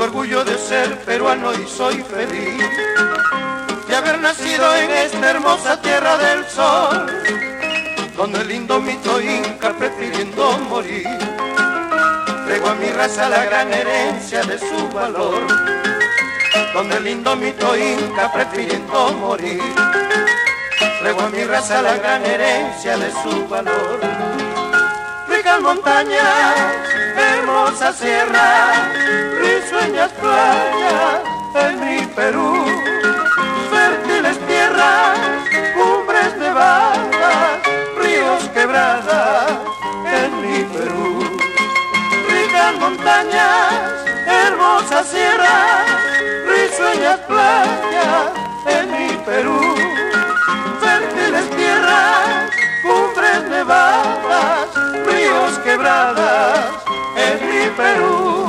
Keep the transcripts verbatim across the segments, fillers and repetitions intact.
orgullo de ser peruano y soy feliz de haber nacido en esta hermosa tierra del sol, donde el lindo mito inca prefiriendo morir legó a mi raza la gran herencia de su valor, donde el lindo mito inca prefiriendo morir legó a mi raza la gran herencia de su valor. Ricas montañas, hermosa sierra, risueñas playas en mi Perú, fértiles tierras, cumbres nevadas, ríos quebradas en mi Perú. Ricas montañas, hermosas sierras, risueñas playas en mi Perú, fértiles tierras, cumbres nevadas, ríos quebradas en mi Perú.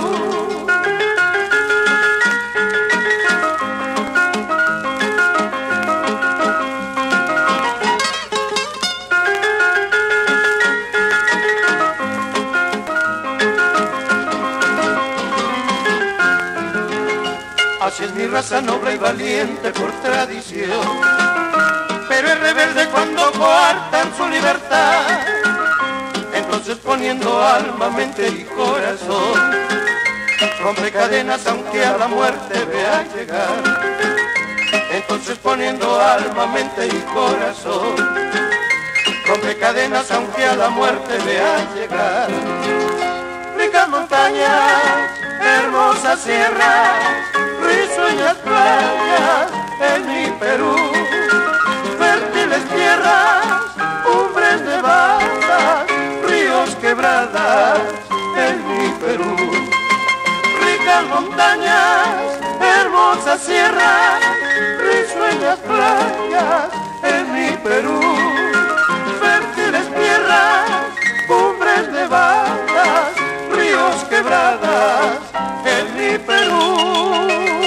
Así es mi raza noble y valiente por tradición, pero es rebelde cuando coartan su libertad. Entonces poniendo alma, mente y corazón, rompe cadenas aunque a la muerte vea llegar. Entonces poniendo alma, mente y corazón, rompe cadenas aunque a la muerte vea llegar. Ricas montañas, hermosas sierras, risueñas playas en mi Perú, fértiles tierras, cumbres nevadas, ríos quebradas en mi Perú. Ricas montañas, hermosas sierras, risueñas playas en mi Perú, fértiles tierras, cumbres nevadas, ríos quebradas en mi Perú.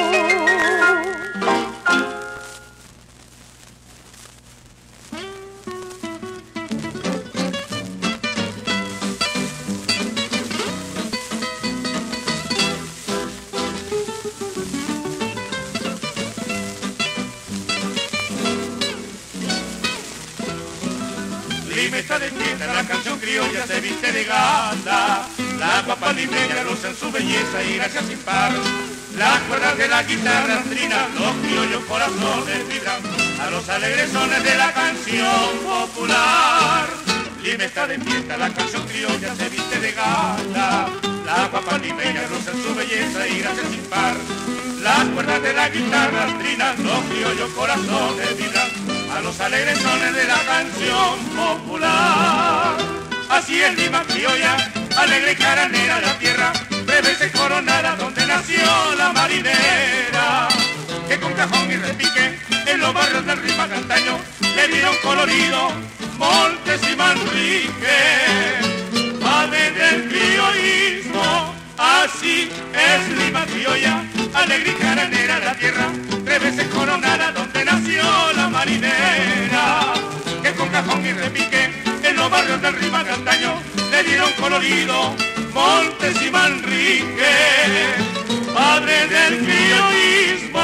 Lima está de fiesta, la canción criolla se viste de gala, la papa limeña luce en su belleza y gracia sin par. Las cuerdas de la guitarra trinan, los criollos corazones vibran a los alegres sones de la canción popular. Lima está de fiesta, la canción criolla se viste de gala, la papa limeña luce en su belleza y gracia sin par. Las cuerdas de la guitarra trinan, los criollos corazones vibran a los alegres sones de la canción popular. Así es Lima criolla, alegre y caranera la tierra, tres veces coronada donde nació la marinera, que con cajón y repique en los barrios del Rima Cantaño le dieron colorido Montes y Manrique, madre del criollismo. Así es Lima criolla, alegre y caranera la tierra, tres veces coronada donde nació la marinera, que con cajón y repique en los barrios del Rima Cantaño le dieron colorido Montes y Manrique, padre del criollismo.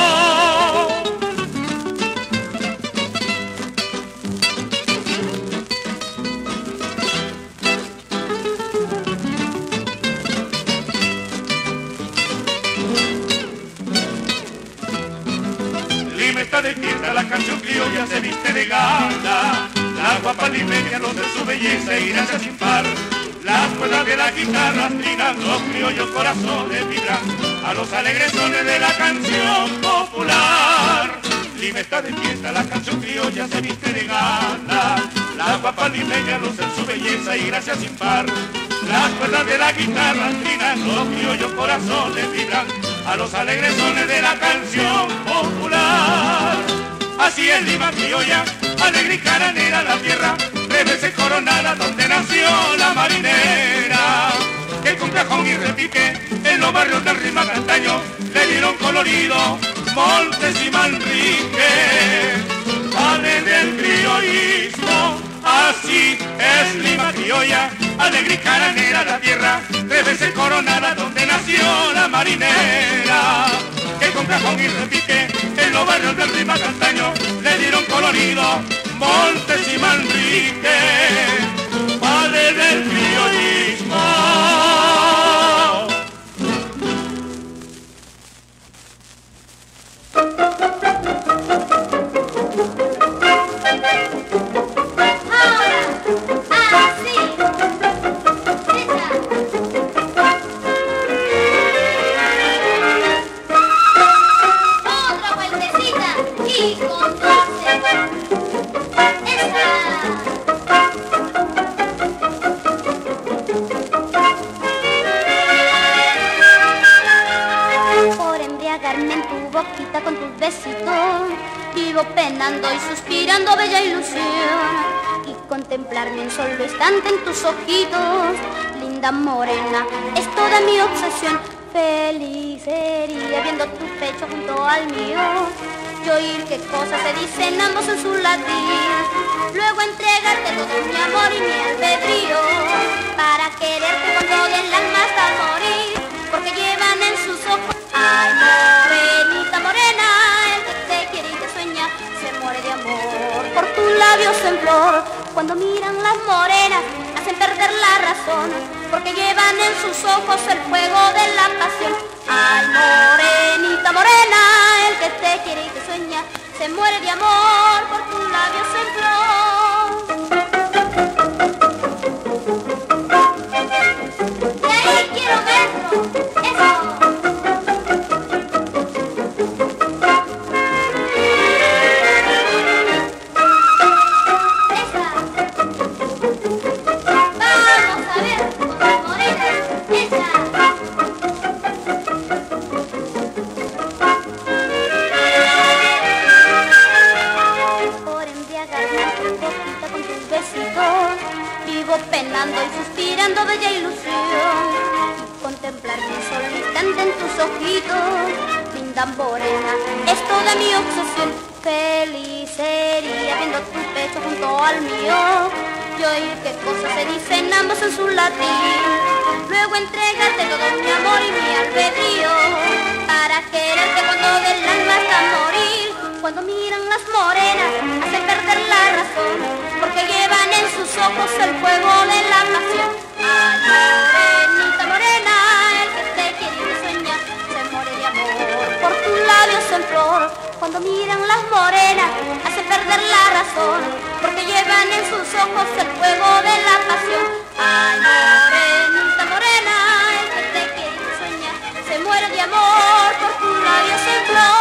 Lima está de fiesta, la canción criolla se viste de gala, la guapa limeña luce su belleza y gracia sin par. Las cuerdas de la guitarra trinan, los criollos corazones vibran a los alegres sones de la canción popular. Lima está de fiesta, la canción criolla se viste de gala, la guapa limeña luce su belleza y gracia sin par. Las cuerdas de la guitarra trinan, los criollos corazones vibran a los alegres sones de la canción popular. Así es Lima criolla, alegre y caranera la tierra, tres veces coronada donde nació la marinera, que con cajón y repique en los barrios del Rima Cantaño le dieron colorido Montes y Manrique, padre del criollismo. Así es Lima criolla, alegre y caranera la tierra, tres veces coronada donde nació la marinera. con y repique, en los barrios del Rima Castaño le dieron colorido Montes y Manrique, padre del criollismo. Con tus besitos vivo penando y suspirando bella ilusión, y contemplarme un solo instante en tus ojitos, linda morena, es toda mi obsesión. Feliz sería viendo tu pecho junto al mío y oír qué cosas se dicen ambos en su latir, luego entregarte todo mi amor y mi albedrío para quererte con todo el alma hasta morir, porque llevan en sus ojos ay, morenita morena, el que te quiere y te sueña, se muere de amor por tus labios en flor. Cuando miran las morenas, hacen perder la razón, porque llevan en sus ojos el fuego de la pasión. Ay, morenita morena, el que te quiere y te sueña, se muere de amor por tus labios en flor. Y ahí quiero verlo, eso. Penando y suspirando bella ilusión, contemplarme un solo instante en tus ojitos, linda morena, es toda mi obsesión. Feliz sería viendo tu pecho junto al mío y oír qué cosas se dicen ambos en su latir, luego entregarte todo mi amor y mi albedrío para quererte cuando del alma hasta morir. Cuando miran las morenas, hacen perder la razón, porque llevan en sus ojos el fuego de la pasión. Ay, morenita morena, el que te quiere y te sueña, se muere de amor por tus labios en flor. Cuando miran las morenas, hacen perder la razón, porque llevan en sus ojos el fuego de la pasión. Ay, morenita morena, el que te quiere y te sueña, se muere de amor por tus labios en flor.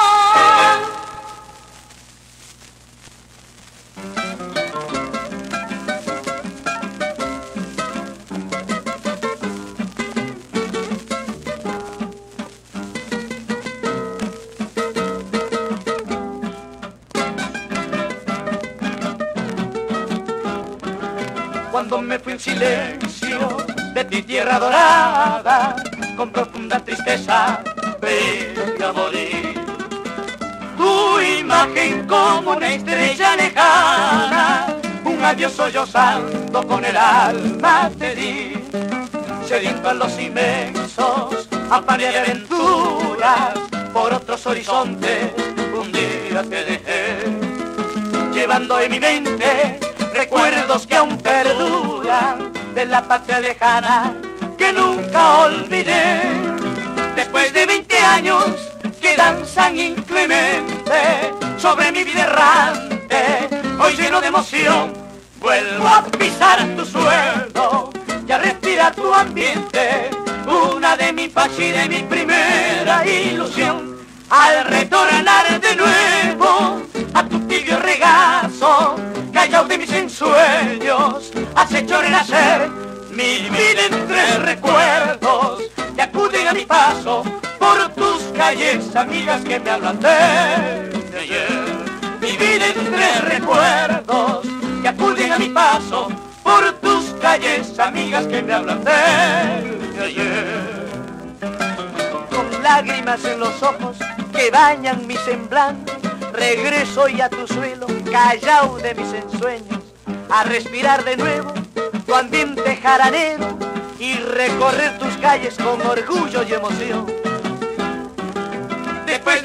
Cuando me fui en silencio de ti tierra dorada, con profunda tristeza vi a morir. Tu imagen como una estrella lejana, un adiós sollozando con el alma te di. Sediento a los inmensos, afán de aventuras, por otros horizontes un día te dejé, llevando en mi mente recuerdos que aún perduran de la patria lejana que nunca olvidé. Después de veinte años que danzan inclemente sobre mi vida errante, hoy lleno de emoción vuelvo a pisar tu suelo y a respirar tu ambiente, una de mi paz y de mi primera ilusión. Al retornar de nuevo a tu tibio regazo, callao de mis ensueños, has hecho renacer mi vida entre recuerdos, y acuden a mi paso por tus calles, amigas que me hablan de ayer. Mi vida entre recuerdos, y acuden a mi paso por tus calles, amigas que me hablan de ayer. Con lágrimas en los ojos que bañan mi semblante, regreso hoy a tu suelo, callao de mis ensueños, a respirar de nuevo tu ambiente jaranero y recorrer tus calles con orgullo y emoción. Después de veinte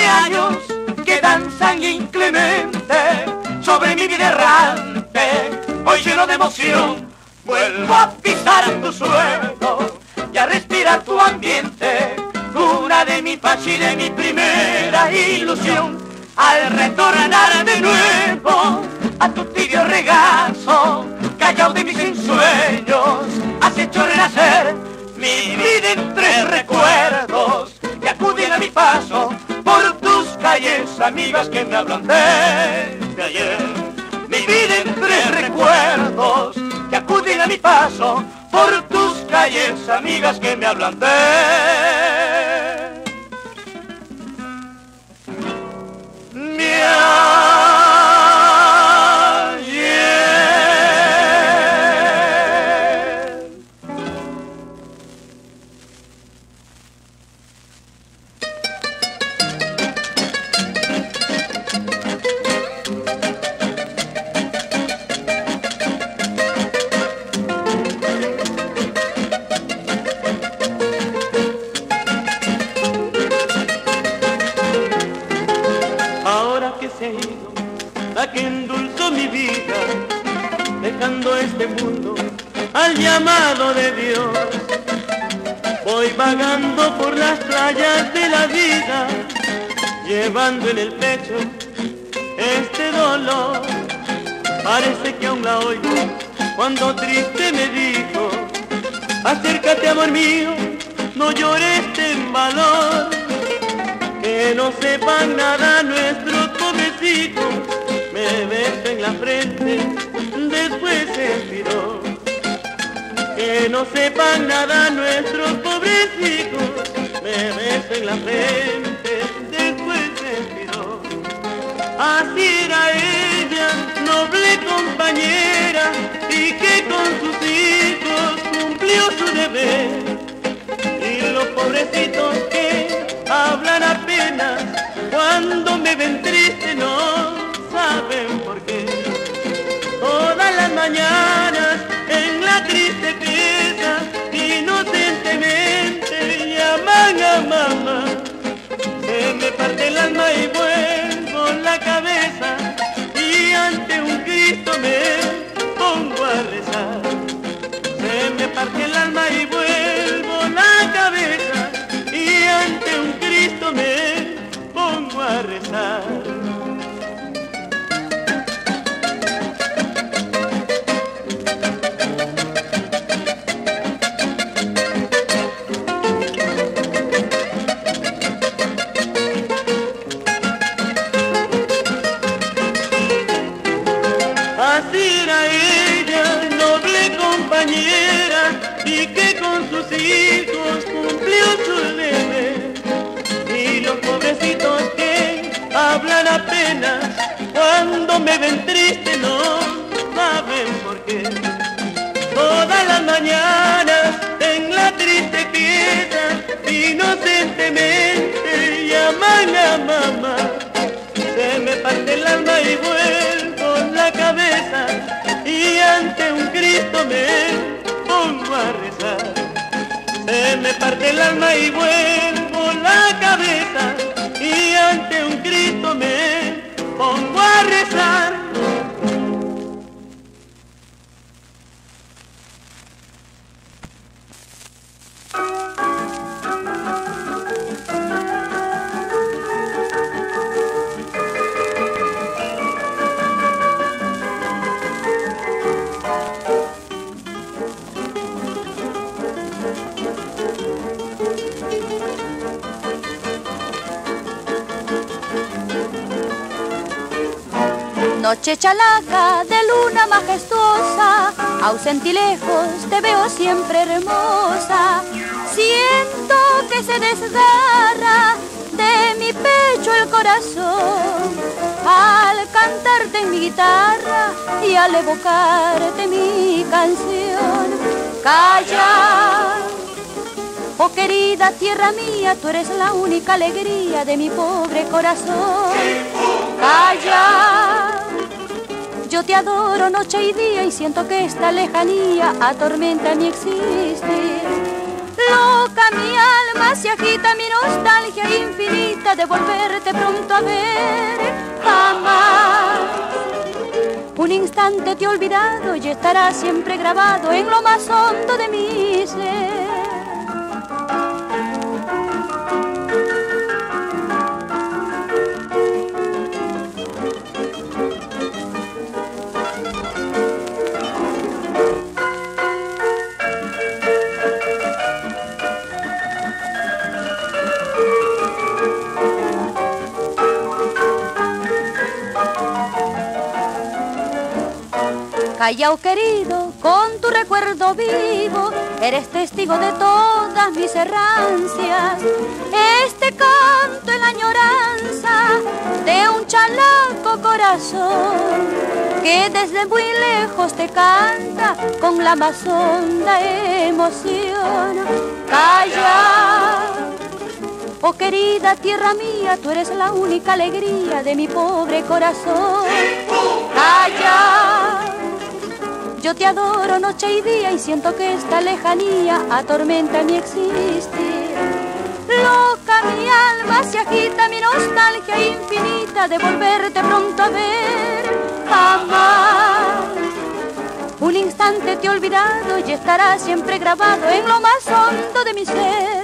años que danzan inclemente sobre mi vida errante, hoy lleno de emoción, vuelvo a pisar tu suelo y a respirar tu ambiente, cuna de mi paz y de mi primera ilusión. Al retornar de nuevo a tu tibio regazo, callao de mis ensueños, has hecho renacer mi vida entre recuerdos que acuden a mi paso por tus calles, amigas que me hablan de, de ayer. Mi vida entre recuerdos que acuden a mi paso por tus calles, amigas que me hablan de mi ayer. La que endulzó mi vida, dejando este mundo al llamado de Dios. Voy vagando por las playas de la vida, llevando en el pecho este dolor. Parece que aún la oigo cuando triste me dijo: acércate, amor mío, no llores, ten valor. Que no sepan nada nuestros pobrecitos. Me besa en la frente, después se expiró. Que no sepan nada nuestros pobrecitos. Me besa en la frente, después se expiró. Así era ella, noble compañera, y que con sus hijos cumplió su deber. Y los pobrecitos que hablan apenas cuando me ven triste no saben por qué. Todas las mañanas en la triste pieza inocentemente llaman a mamá. Se me parte el alma y vuelvo la cabeza y ante un Cristo me pongo a rezar. Se me parte el alma y vuelvo la cabeza y ante un Cristo me pongo a rezar. Así era ella, noble compañera, y que con sus hijos cumplió su deber. Y los pobrecitos que hablan apenas cuando me ven triste no saben por qué. Todas las mañanas en la triste pieza inocentemente llaman a mamá. Se me parte el alma y vuelvo la cabeza y ante un Cristo me pongo a rezar. Se me parte el alma y vuelvo la cabeza y ante un Cristo me pongo a rezar. Noche chalaca de luna majestuosa, ausente y lejos te veo siempre hermosa. Siento que se desgarra de mi pecho el corazón al cantarte en mi guitarra y al evocarte mi canción. Calla, oh querida tierra mía, tú eres la única alegría de mi pobre corazón. Calla, yo te adoro noche y día y siento que esta lejanía atormenta mi existir. Loca mi alma se agita mi nostalgia infinita de volverte pronto a ver. Jamás un instante te he olvidado y estará siempre grabado en lo más hondo de mi ser. Callao querido, con tu recuerdo vivo, eres testigo de todas mis errancias. Este canto es la añoranza de un chalaco corazón que desde muy lejos te canta con la más honda emoción. Calla, oh querida tierra mía, tú eres la única alegría de mi pobre corazón. Calla, yo te adoro noche y día y siento que esta lejanía atormenta mi existir. Loca mi alma se agita, mi nostalgia infinita de volverte pronto a ver. Jamás un instante te he olvidado y estará siempre grabado en lo más hondo de mi ser.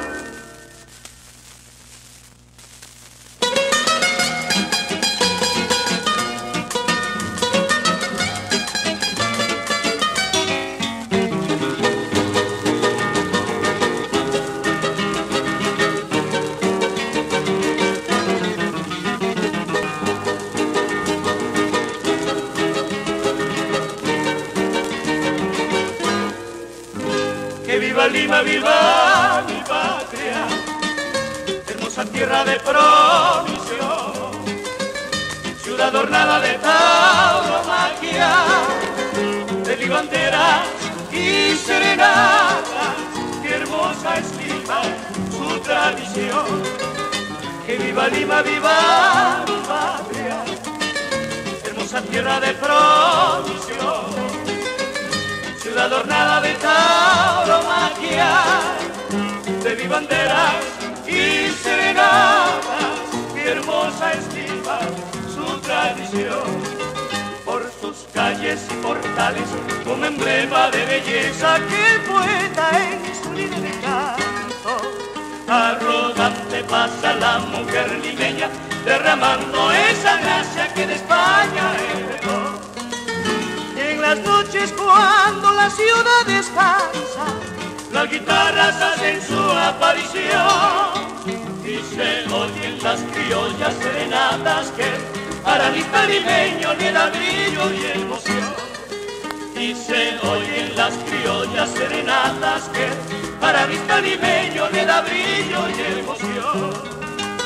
Lima, viva mi patria, hermosa tierra de provisión, ciudad adornada de tauromaquia, de banderas y serenatas, qué hermosa es Lima, su tradición. Que viva Lima, viva mi patria, hermosa tierra de provisión, ciudad adornada de tauromaquia, de mi banderas y serenatas, qué hermosa es Lima, su tradición. Por sus calles y portales, como emblema de belleza, que el poeta en su línea de canto, arrogante pasa la mujer limeña, derramando esa gracia que de España heredó. En las noches cuando la ciudad descansa, las guitarras hacen su aparición y se oyen las criollas serenatas que para mi limeño le da brillo y emoción. Y se oyen las criollas serenatas que para mi limeño le da brillo y emoción.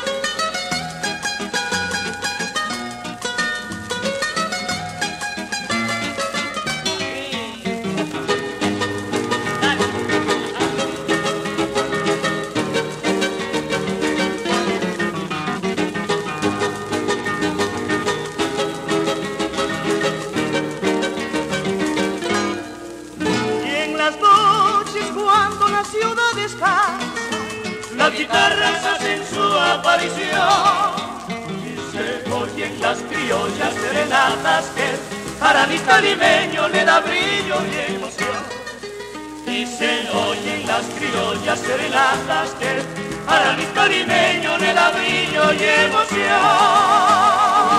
Las guitarras hacen su aparición y se oyen las criollas serenatas que para mi caribeño le da brillo y emoción. Y se oyen las criollas serenatas que para mi caribeño le da brillo y emoción.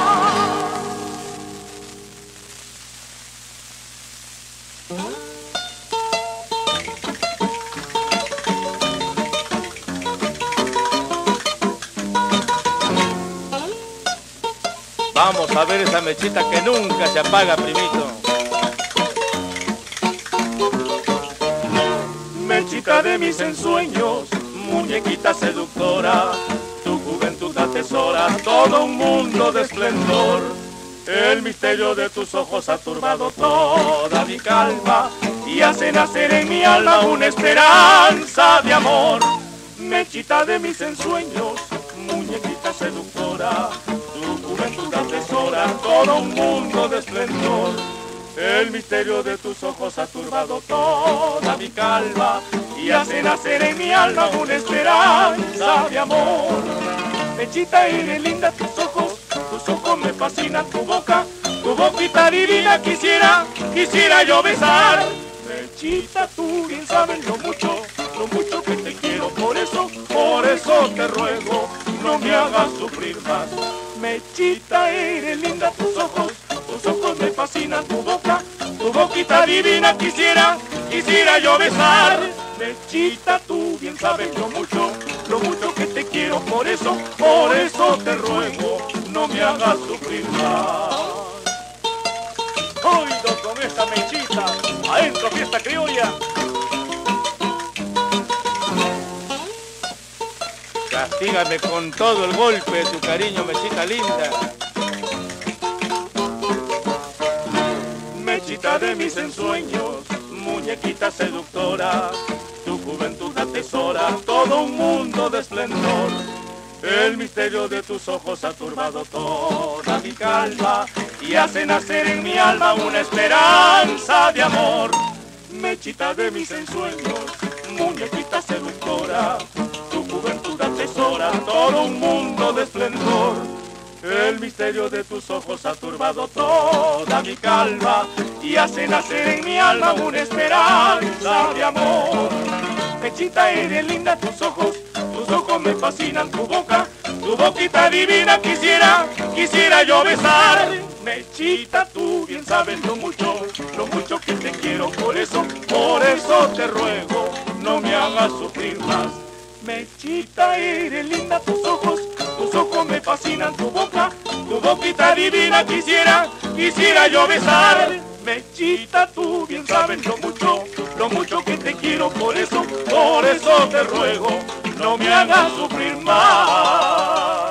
Vamos a ver esa mechita que nunca se apaga, primito. Mechita de mis ensueños, muñequita seductora, tu juventud atesora todo un mundo de esplendor. El misterio de tus ojos ha turbado toda mi calma y hace nacer en mi alma una esperanza de amor. Mechita de mis ensueños, muñequita seductora, tu juventud atesora todo un mundo de esplendor. El misterio de tus ojos ha turbado toda mi calma y hace nacer en mi alma una esperanza de amor. Mechita, eres linda, tus ojos, tus ojos me fascinan, tu boca, tu boquita divina quisiera, quisiera yo besar. Mechita, tú bien sabes lo mucho, lo mucho que te quiero, por eso, por eso te ruego, no me hagas sufrir más. Mechita, eres linda, tus ojos, tus ojos me fascinan, tu boca, tu boquita divina quisiera, quisiera yo besar. Mechita, tú bien sabes lo mucho, lo mucho que te quiero, por eso, por eso te ruego, no me hagas sufrir más. Oído con esta mechita, adentro fiesta criolla. Castígame con todo el golpe de tu cariño, mechita linda. Mechita de mis ensueños, muñequita seductora, tu juventud atesora todo un mundo de esplendor. El misterio de tus ojos ha turbado toda mi calma y hace nacer en mi alma una esperanza de amor. Mechita de mis ensueños, muñequita seductora, tu juventud atesora todo un mundo de esplendor. El misterio de tus ojos ha turbado toda mi calma y hace nacer en mi alma una esperanza de amor. Mechita, eres linda, tus ojos, tus ojos me fascinan, tu boca, tu boquita divina quisiera, quisiera yo besar. Mechita, tú bien sabes lo mucho, lo mucho que te quiero, por eso, por eso te ruego, no me hagas sufrir más. Mechita, eres linda, tus ojos, tus ojos me fascinan, tu boca, tu boquita divina quisiera, quisiera yo besar. Mechita, tú bien sabes lo mucho, lo mucho que te quiero, por eso, por eso te ruego, no me hagas sufrir más.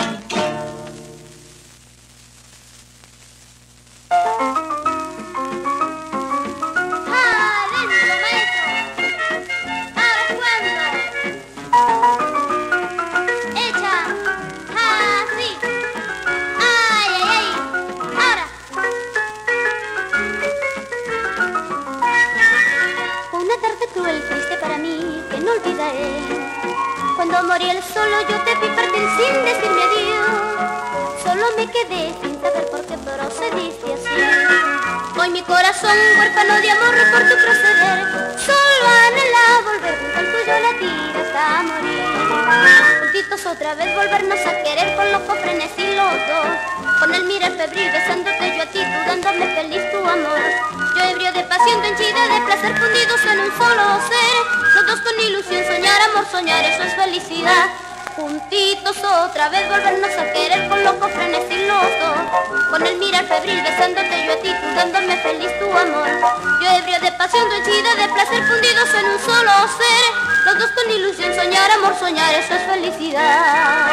Cuando morí el solo yo te vi partir sin decirme adiós. Solo me quedé sin saber por qué procediste así. Hoy mi corazón huérfano de amor por tu proceder solo anhela volver junto al tuyo latir hasta morir. Juntitos otra vez volvernos a querer con loco frenesí los dos, con el mirar febril besándote yo a ti, tú dándome feliz tu amor. Yo ebrio de pasión, tu henchida de placer, fundidos en un solo ser. Los dos con ilusión, soñar amor, soñar, eso es felicidad. Juntitos otra vez volvernos a querer con loco frenesí los dos, con el mirar febril besándote yo a ti, tú dándome feliz tu amor. Yo ebrio de pasión, tu henchida de placer, fundidos en un solo ser. Los dos con ilusión, soñar amor, soñar, eso es felicidad.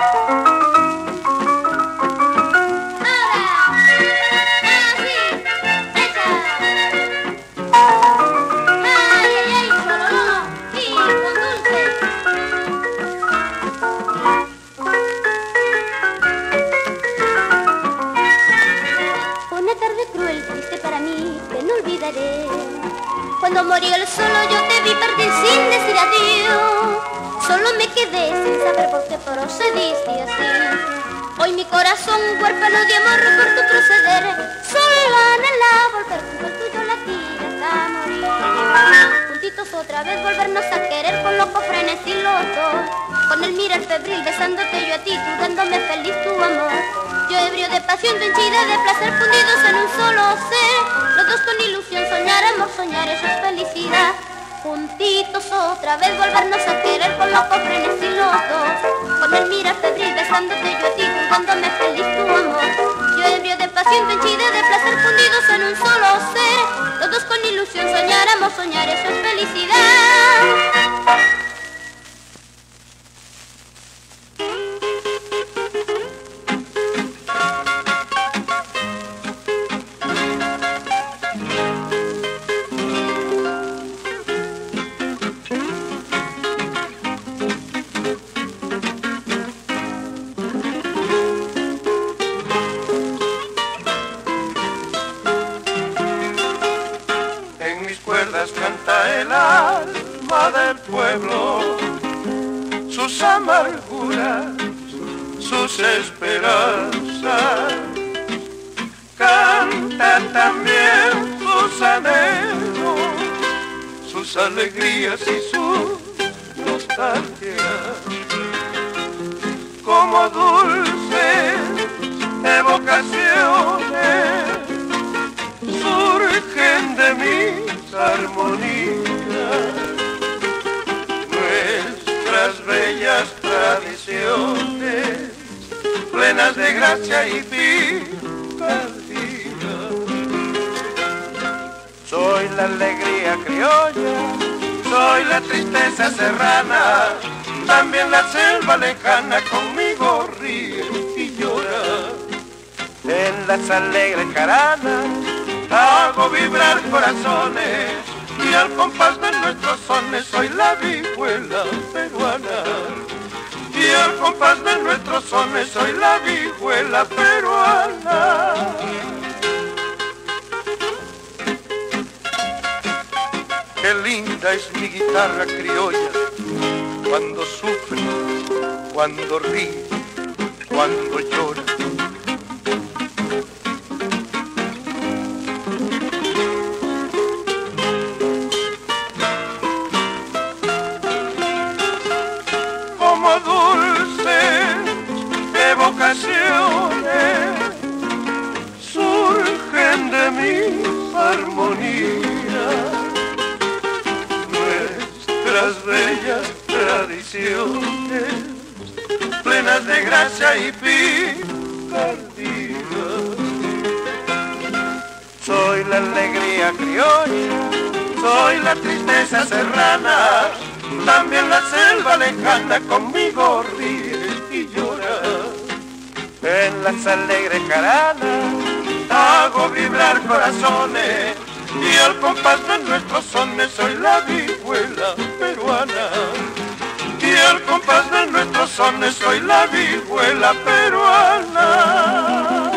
Cuando morí el solo yo te vi partir sin decir adiós. Solo me quedé sin saber por qué procediste así. Hoy mi corazón huérfano de amor por tu proceder solo anhela volver junto al tuyo latir hasta morir. Juntitos otra vez volvernos a querer con loco frenesí los dos, con el mirar febril besándote yo a ti, tú dándome feliz tu amor. Yo ebrio de pasión, tu henchida de placer, fundidos en un solo ser. Los dos con ilusión, soñar amor, soñar, eso es felicidad. Juntitos otra vez volvernos a querer con loco frenesí los dos, con el mirar febril besándote yo a ti, tú dándome feliz tu amor. Yo ebrio de pasión, tu henchida de placer, fundidos en un solo ser. Los dos con ilusión, soñar amor, soñar, eso es felicidad. pueblo, sus amarguras, sus esperanzas. Canta también sus anhelos, sus alegrías y sus nostalgias. Como dulces evocaciones surgen de mis armonías, nuestras bellas tradiciones plenas de gracia y picardía. Soy la alegría criolla, soy la tristeza serrana, también la selva lejana conmigo ríe y llora. En las alegres jaranas hago vibrar corazones y al compás de nuestros sones soy la vihuela peruana. Y al compás de nuestros sones soy la vihuela peruana. Qué linda es mi guitarra criolla, cuando sufre, cuando ríe, cuando llora. Como dulces evocaciones surgen de mis armonías, nuestras bellas tradiciones plenas de gracia y picardía. Soy la alegría criolla, soy la tristeza serrana, también la selva lejana conmigo ríe y llora. En las alegres jaranas hago vibrar corazones y al compás de nuestros sones soy la vihuela peruana. Y al compás de nuestros sones soy la vihuela peruana.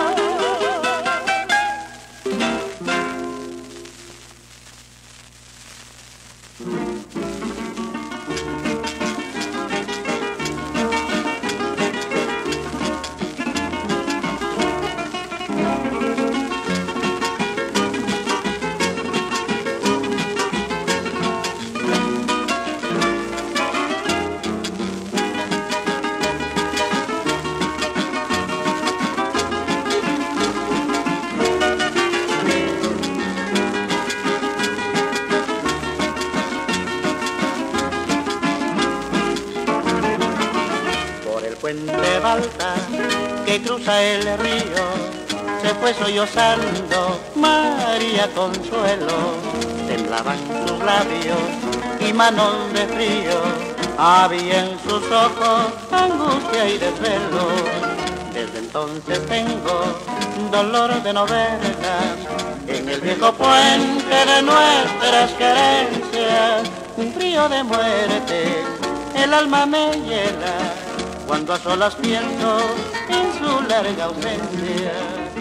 Puente Balta que cruza el río, se fue sollozando María Consuelo. Temblaban sus labios y manos de frío, había en sus ojos angustia y desvelo. Desde entonces tengo dolor de no verla, en el viejo puente de nuestras querencias, un frío de muerte el alma me hiela, cuando a solas pienso en su larga ausencia.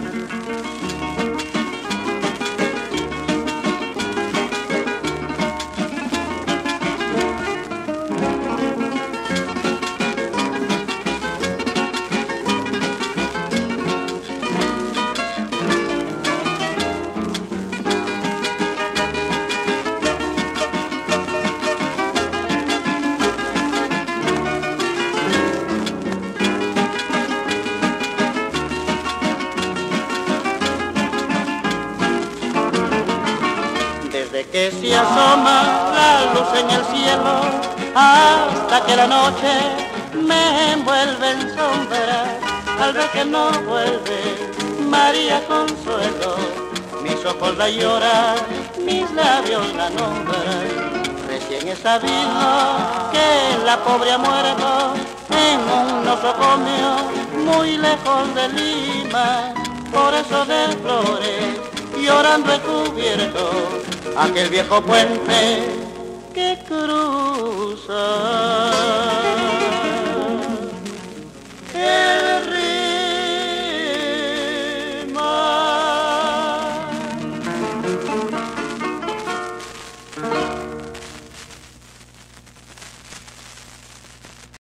Que se asoma la luz en el cielo, hasta que la noche me envuelve en sombra, al ver que no vuelve María Consuelo, mis ojos la lloran, mis labios la nombran. Recién he sabido que la pobre ha muerto en un nosocomio muy lejos de Lima, por eso de flores llorando he cubierto aquel viejo puente que cruza